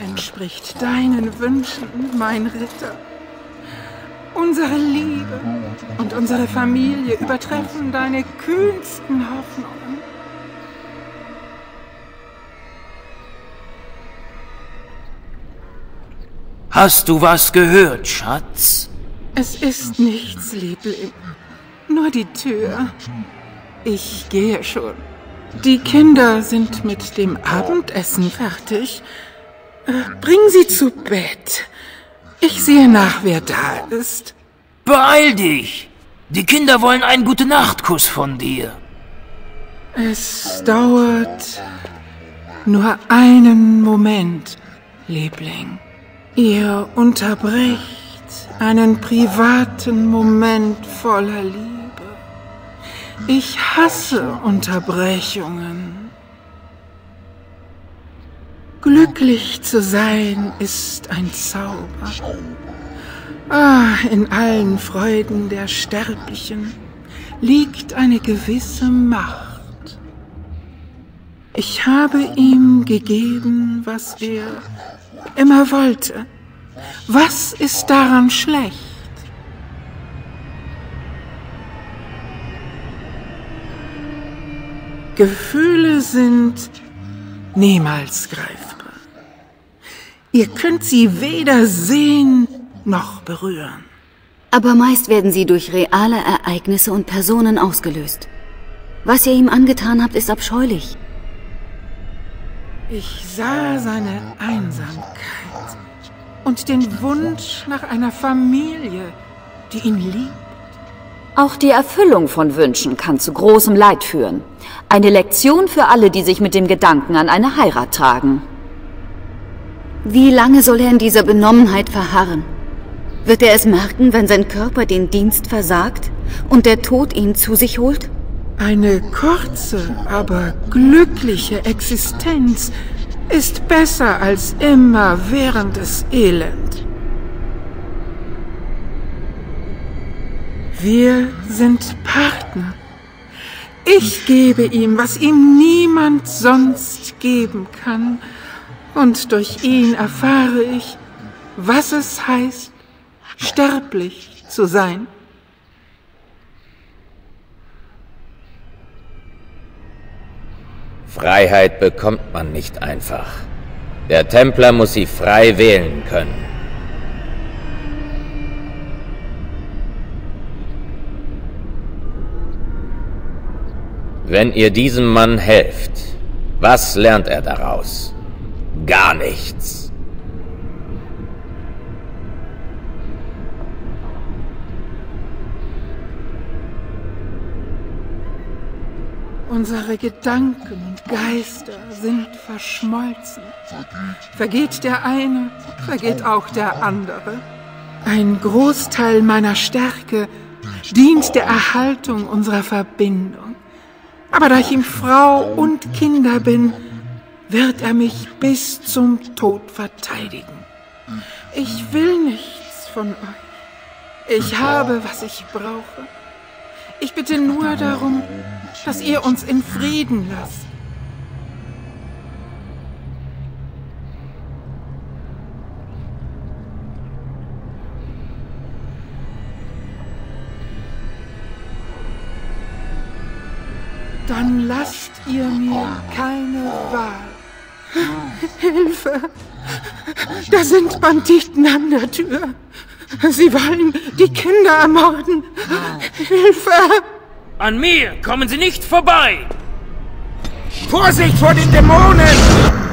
entspricht deinen Wünschen, mein Ritter. Unsere Liebe und unsere Familie übertreffen deine kühnsten Hoffnungen. Hast du was gehört, Schatz? Es ist nichts, Liebling. Nur die Tür. Ich gehe schon. Die Kinder sind mit dem Abendessen fertig. Bring sie zu Bett. Ich sehe nach, wer da ist. Beeil dich! Die Kinder wollen einen Gute-Nacht-Kuss von dir. Es dauert nur einen Moment, Liebling. Ihr unterbrecht einen privaten Moment voller Liebe. Ich hasse Unterbrechungen. Glücklich zu sein ist ein Zauber. In allen Freuden der Sterblichen liegt eine gewisse Macht. Ich habe ihm gegeben, was er immer wollte. Was ist daran schlecht? Gefühle sind niemals greifbar. Ihr könnt sie weder sehen noch berühren. Aber meist werden sie durch reale Ereignisse und Personen ausgelöst. Was ihr ihm angetan habt, ist abscheulich. Ich sah seine Einsamkeit und den Wunsch nach einer Familie, die ihn liebt. Auch die Erfüllung von Wünschen kann zu großem Leid führen. Eine Lektion für alle, die sich mit dem Gedanken an eine Heirat tragen. Wie lange soll er in dieser Benommenheit verharren? Wird er es merken, wenn sein Körper den Dienst versagt und der Tod ihn zu sich holt? Eine kurze, aber glückliche Existenz ist besser als immerwährendes Elend. Wir sind Partner. Ich gebe ihm, was ihm niemand sonst geben kann. Und durch ihn erfahre ich, was es heißt, sterblich zu sein. Freiheit bekommt man nicht einfach. Der Templer muss sie frei wählen können. Wenn ihr diesem Mann helft, was lernt er daraus? Gar nichts. Unsere Gedanken und Geister sind verschmolzen. Vergeht der eine, vergeht auch der andere. Ein Großteil meiner Stärke dient der Erhaltung unserer Verbindung. Aber da ich ihm Frau und Kinder bin, wird er mich bis zum Tod verteidigen. Ich will nichts von euch. Ich habe, was ich brauche. Ich bitte nur darum, dass ihr uns in Frieden lasst. Dann lasst ihr mir keine Wahl. Hilfe! Da sind Banditen an der Tür. Sie wollen die Kinder ermorden. Hilfe! An mir kommen Sie nicht vorbei! Vorsicht vor den Dämonen!